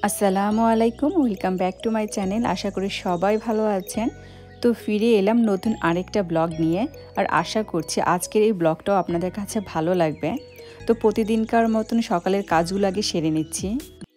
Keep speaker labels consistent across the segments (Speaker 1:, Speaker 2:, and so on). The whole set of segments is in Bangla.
Speaker 1: আসসালামু আলাইকুম, welcome back to my channel. আশা করি সবাই ভালো আছেন। তো ফিরে এলাম নতুন আরেকটা ব্লগ নিয়ে, আর আশা করছি আজকের এই ব্লগটাও আপনাদের কাছে ভালো লাগবে। তো প্রতিদিনকার মতন সকালের কাজগুলো আগে সেরে নিচ্ছি।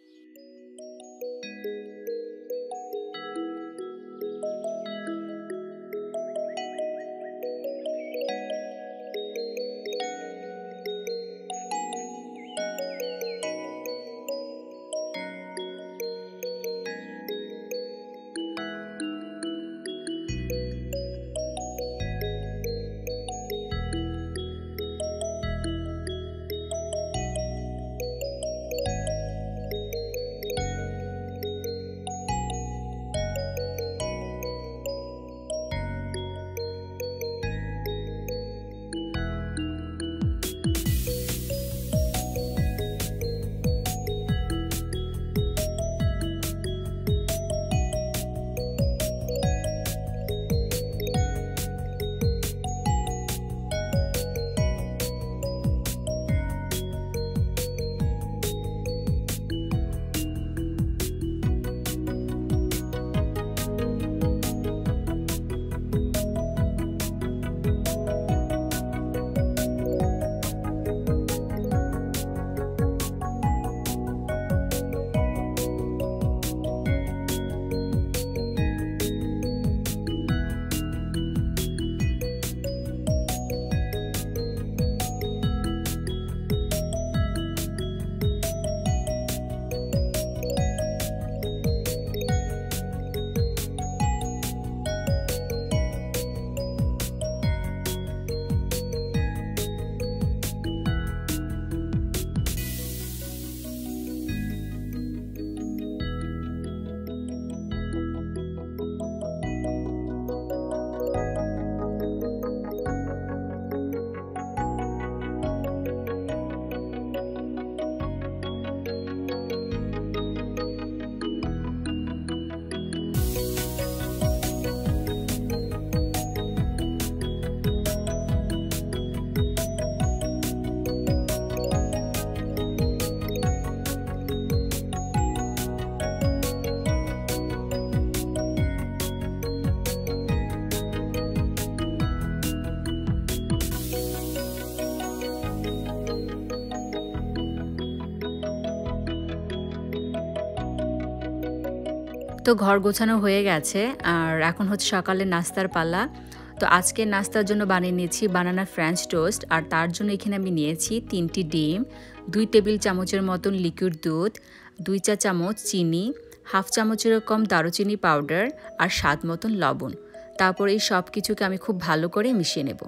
Speaker 1: তো ঘর গোছানো হয়ে গেছে, আর এখন হচ্ছে সকালে নাস্তার পালা। তো আজকে নাস্তার জন্য বানিয়ে নিয়েছি বানানা ফ্রেঞ্চ টোস্ট, আর তার জন্য এখানে আমি নিয়েছি 3টি ডিম, 2 টেবিল চামচের মতন লিকুইড দুধ, 2 চা চামচ চিনি, হাফ চামচেরও কম দারুচিনি পাউডার, আর স্বাদ মতন লবণ। তারপর এই সব কিছুকে আমি খুব ভালো করে মিশিয়ে নেব।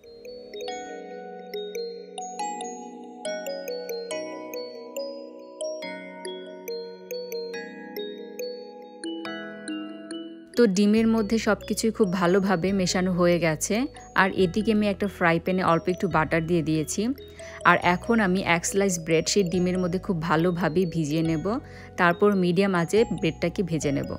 Speaker 1: তো ডিমের মধ্যে সব কিছুই খুব ভালোভাবে মেশানো হয়ে গেছে, আর এদিকে আমি একটা ফ্রাই প্যানে অল্প একটু বাটার দিয়ে দিয়েছি। আর এখন আমি 1 স্লাইস ব্রেড সেই ডিমের মধ্যে খুব ভালোভাবে ভিজিয়ে নেব। তারপর মিডিয়াম আঁচে ব্রেডটাকে ভেজে নেব।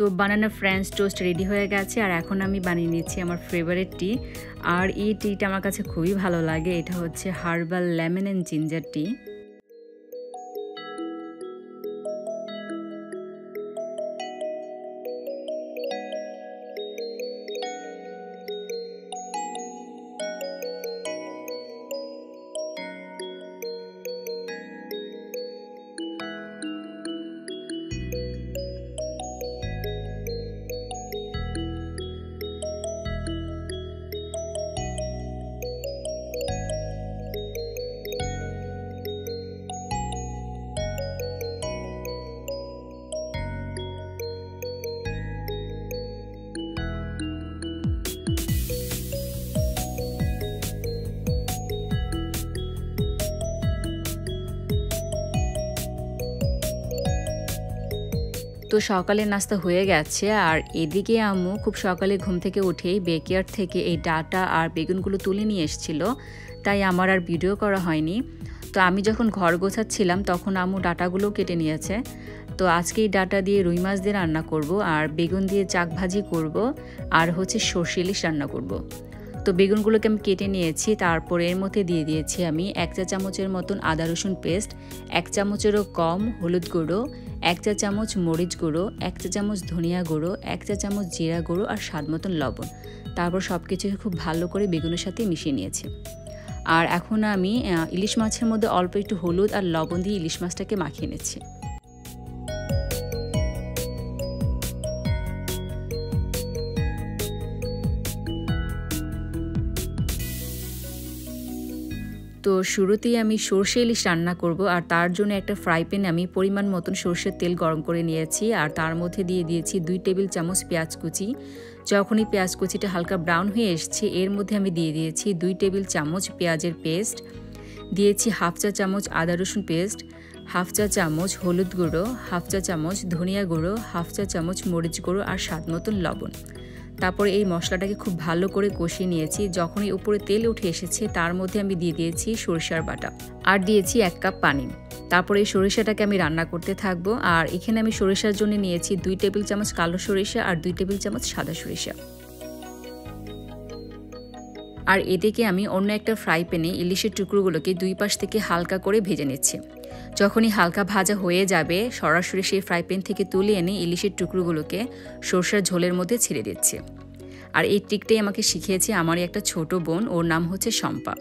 Speaker 1: তো বানানা ফ্রেঞ্চ টোস্ট রেডি হয়ে গেছে আর এখন আমি বানিয়ে নিচ্ছি আমার ফেভারিট টি। আর এই টিটা আমার কাছে খুবই ভালো লাগে, এটা হচ্ছে herbal lemon and ginger tea. তো সকালের নাস্তা হয়ে গেছে আর এদিকে আম্মু খুব সকালে ঘুম থেকে উঠেই বেকইয়ার্ড থেকে এই ডাটা আর বেগুনগুলো তুলে নিয়ে এসেছিল, তাই আমার আর ভিডিও করা হয়নি। তো আমি যখন ঘর গোছাচ্ছিলাম তখন আম্মু ডাটাগুলো কেটে নিয়েছে। তো আজকে এই ডাটা দিয়ে রুই মাছ দিয়ে রান্না করব, আর বেগুন দিয়ে চাক ভাজি করব, আর হচ্ছে সর্ষে ইলিশ রান্না করব। তো বেগুনগুলোকে আমি কেটে নিয়েছি, তারপর এর মধ্যে দিয়ে দিয়েছি আমি 1 চা চামচের মতন আদা রসুন পেস্ট, 1 চামচেরও কম হলুদ গুঁড়ো, 1 চা চামচ মরিচ গুঁড়ো, 1 চা চামচ ধনিয়া গুঁড়ো, 1 চা চামচ জিরা গুঁড়ো আর স্বাদ মতন লবণ। তারপর সব কিছু খুব ভালো করে বেগুনের সাথে মিশিয়ে নিয়েছি। আর এখন আমি ইলিশ মাছের মধ্যে অল্প একটু হলুদ আর লবণ দিয়ে ইলিশ মাছটাকে মাখিয়ে নিচ্ছি। তো শুরুতেই আমি সর্ষে ইলিশ রান্না করব, আর তার জন্য একটা ফ্রাই প্যানে আমি পরিমাণ মতন সর্ষের তেল গরম করে নিয়েছি, আর তার মধ্যে দিয়ে দিয়েছি 2 টেবিল চামচ পেঁয়াজ কুচি। যখনই পেঁয়াজ কুচিটা হালকা ব্রাউন হয়ে এসছে এর মধ্যে আমি দিয়ে দিয়েছি 2 টেবিল চামচ পেঁয়াজের পেস্ট, দিয়েছি 1/2 চা চামচ আদা রসুন পেস্ট, 1/2 চা চামচ হলুদ গুঁড়ো, 1/2 চা চামচ ধনিয়া গুঁড়ো, 1/2 চা চামচ মরিচ গুঁড়ো আর স্বাদ মতন লবণ। তারপরে এই মশলাটাকে খুব ভালো করে কষিয়ে নিয়েছি। যখনই উপরে তেল উঠে এসেছে তার মধ্যে আমি দিয়ে দিয়েছি সরিষার বাটা আর দিয়েছি 1 কাপ পানি। তারপরে এই সরিষাটাকে আমি রান্না করতে থাকবো। আর এখানে আমি সরিষার জন্য নিয়েছি 2 টেবিল চামচ কালো সরিষা আর 2 টেবিল চামচ সাদা সরিষা। আর এদিকে আমি অন্য একটা ফ্রাই প্যানে ইলিশের টুকরোগুলোকে 2 পাশ থেকে হালকা করে ভেজে নিচ্ছি। যখনই হালকা ভাজা হয়ে যাবে সরাসরি সেই ফ্রাই প্যান থেকে তুলে এনে ইলিশের টুকরোগুলোকে সরষের ঝোলের মধ্যে ছেড়ে দিচ্ছি। আর এই ট্রিকটাই আমাকে শিখিয়েছে আমারই একটা ছোট বোন, ওর নাম হচ্ছে শম্পা।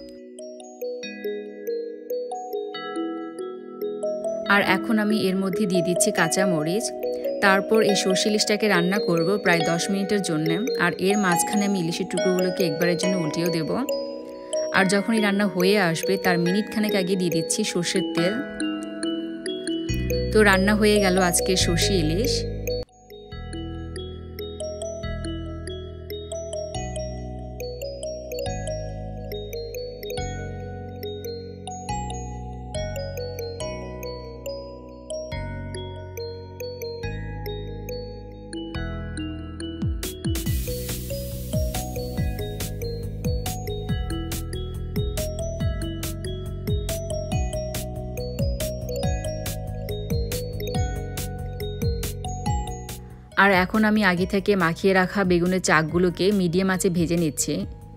Speaker 1: আর এখন আমি এর মধ্যে দিয়ে দিচ্ছি কাঁচা মরিচ। তারপর এই সর্ষে ইলিশটাকে রান্না করব প্রায় 10 মিনিটের জন্য। আর এর মাঝখানে আমি ইলিশের টুকরোগুলোকে একবারের জন্য উল্টিয়েও দেব। আর যখনই রান্না হয়ে আসবে তার মিনিটখানেক আগে দিয়ে দিচ্ছি সর্ষের তেল। তো রান্না হয়ে গেল আজকে সর্ষে ইলিশ। আর এখন আমি আগে থেকে মাখিয়ে রাখা বেগুনের চাকগুলোকে মিডিয়াম আঁচে ভেজে নিচ্ছি।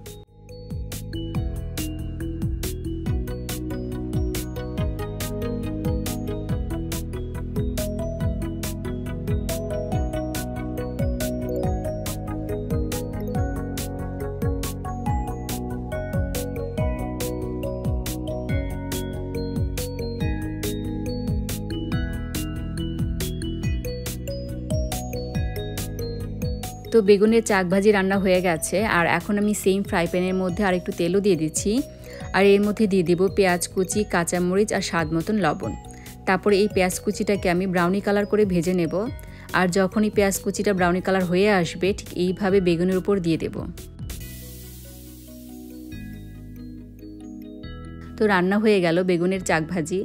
Speaker 1: তো বেগুনের চাক ভাজি রান্না হয়ে গেছে। আর এখন আমি সেম ফ্রাই প্যানের মধ্যে আর একটু তেলও দিয়ে দিচ্ছি। আর এর মধ্যে দিয়ে দেব পেঁয়াজ কুচি, কাঁচামরিচ আর স্বাদ মতন লবণ। তারপরে এই পেঁয়াজ কুচিটাকে আমি ব্রাউনি কালার করে ভেজে নেব। আর যখনই পেঁয়াজ কুচিটা ব্রাউনি কালার হয়ে আসবে ঠিক এইভাবে বেগুনের উপর দিয়ে দেব। তো রান্না হয়ে গেল বেগুনের চাক ভাজি।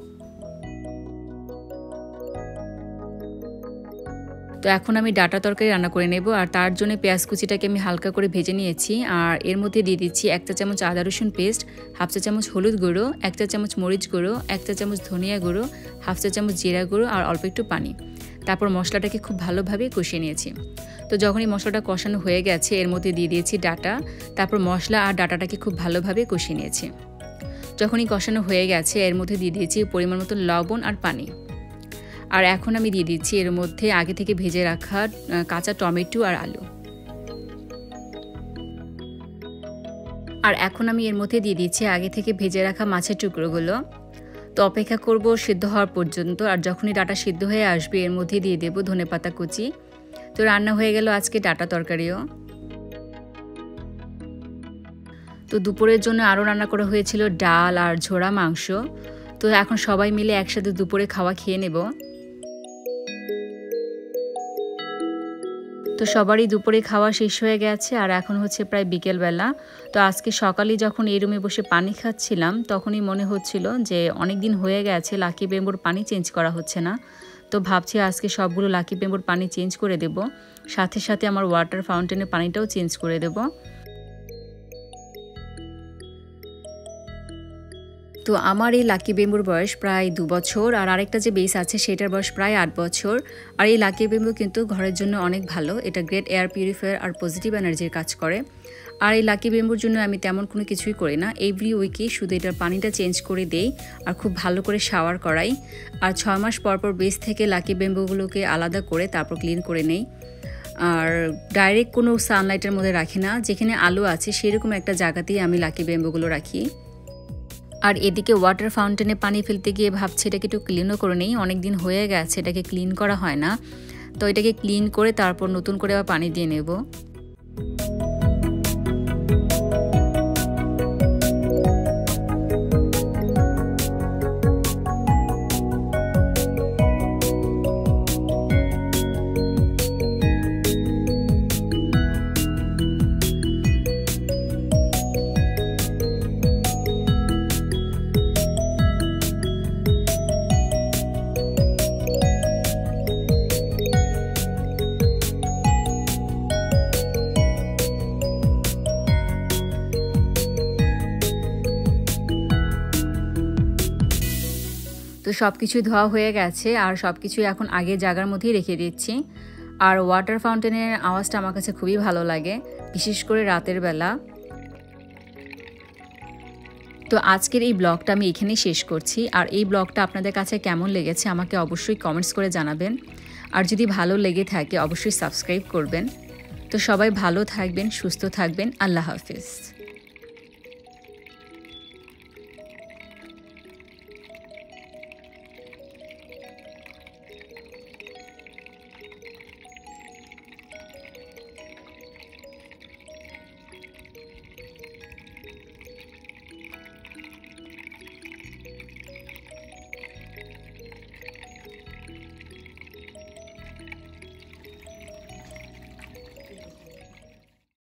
Speaker 1: তো এখন আমি ডাটা তরকারি রান্না করে নেব। আর তার জন্য পেঁয়াজ কুচিটাকে আমি হালকা করে ভেজে নিয়েছি। আর এর মধ্যে দিয়ে দিচ্ছি 1 চা চামচ আদা রসুন পেস্ট, 1/2 চা চামচ হলুদ গুঁড়ো, 1 চা চামচ মরিচ গুঁড়ো, 1 চা চামচ ধনিয়া গুঁড়ো, 1/2 চা চামচ জিরা গুঁড়ো আর অল্প একটু পানি। তারপর মশলাটাকে খুব ভালোভাবে কষিয়ে নিয়েছি। তো যখনই মশলাটা কষানো হয়ে গেছে এর মধ্যে দিয়ে দিয়েছি ডাটা, তারপর মশলা আর ডাটাটাকে খুব ভালোভাবে কষিয়ে নিয়েছি। যখনই কষানো হয়ে গেছে এর মধ্যে দিয়ে দিয়েছি পরিমাণ মতো লবণ আর পানি। আর এখন আমি দিয়ে দিচ্ছি এর মধ্যে আগে থেকে ভেজে রাখা কাঁচা টমেটো আর আলু। আর এখন আমি এর মধ্যে দিয়ে দিচ্ছি আগে থেকে ভেজে রাখা মাছের টুকরোগুলো। তো অপেক্ষা করব সিদ্ধ হওয়ার পর্যন্ত। আর যখনই ডাটা সিদ্ধ হয়ে আসবে এর মধ্যে দিয়ে দেব ধনেপাতা কুচি। তো রান্না হয়ে গেল আজকে ডাটা তরকারিও। তো দুপুরের জন্য আরও রান্না করা হয়েছিল ডাল আর ঝোড়া মাংস। তো এখন সবাই মিলে একসাথে দুপুরে খাওয়া খেয়ে নেব। তো সবারই দুপুরে খাওয়া শেষ হয়ে গেছে আর এখন হচ্ছে প্রায় বিকেলবেলা। তো আজকে সকালে যখন এই রুমে বসে পানি খাচ্ছিলাম তখনই মনে হচ্ছিল যে অনেক দিন হয়ে গেছে লাকি বেম্বুর পানি চেঞ্জ করা হচ্ছে না। তো ভাবছি আজকে সবগুলো লাকি বেম্বুর পানি চেঞ্জ করে দেব, সাথে সাথে আমার ওয়াটার ফাউন্টেনের পানিটাও চেঞ্জ করে দেব। তো আমার এই লাকি বেম্বুর বয়স প্রায় 2 বছর, আর আরেকটা যে বেস আছে সেটার বয়স প্রায় 8 বছর। আর এই লাকি বেম্বু কিন্তু ঘরের জন্য অনেক ভালো, এটা গ্রেট এয়ার পিউরিফায়ার আর পজিটিভ এনার্জির কাজ করে। আর এই লাকি বেম্বুর জন্য আমি তেমন কোনো কিছুই করি না, এভরি উইকে শুধু এটার পানিটা চেঞ্জ করে দেই আর খুব ভালো করে শাওয়ার করাই। আর 6 মাস পর পর বেস থেকে লাকি বেম্বুগুলোকে আলাদা করে তারপর ক্লিন করে নেই। আর ডাইরেক্ট কোনো সানলাইটের মধ্যে রাখি না, যেখানে আলো আছে সেরকম একটা জায়গাতেই আমি লাকি বেম্বুগুলো রাখি। আর এদিকে ওয়াটার ফাউন্টেনে পানি ফেলতে গিয়ে ভাবছি এটাকে একটু ক্লিনও করে নেই, অনেক দিন হয়ে গেছে এটাকে ক্লিন করা হয় না। তো এটাকে ক্লিন করে তারপর নতুন করে আবার পানি দিয়ে নেব। তো সব কিছুই ধোয়া হয়ে গেছে আর সব কিছুই এখন আগের জায়গার মধ্যেই রেখে দিচ্ছি। আর ওয়াটার ফাউন্টেনের আওয়াজটা আমার কাছে খুবই ভালো লাগে, বিশেষ করে রাতের বেলা। তো আজকের এই ব্লগটা আমি এখানেই শেষ করছি। আর এই ব্লগটা আপনাদের কাছে কেমন লেগেছে আমাকে অবশ্যই কমেন্টস করে জানাবেন। আর যদি ভালো লেগে থাকে অবশ্যই সাবস্ক্রাইব করবেন। তো সবাই ভালো থাকবেন, সুস্থ থাকবেন। আল্লাহ হাফেজ।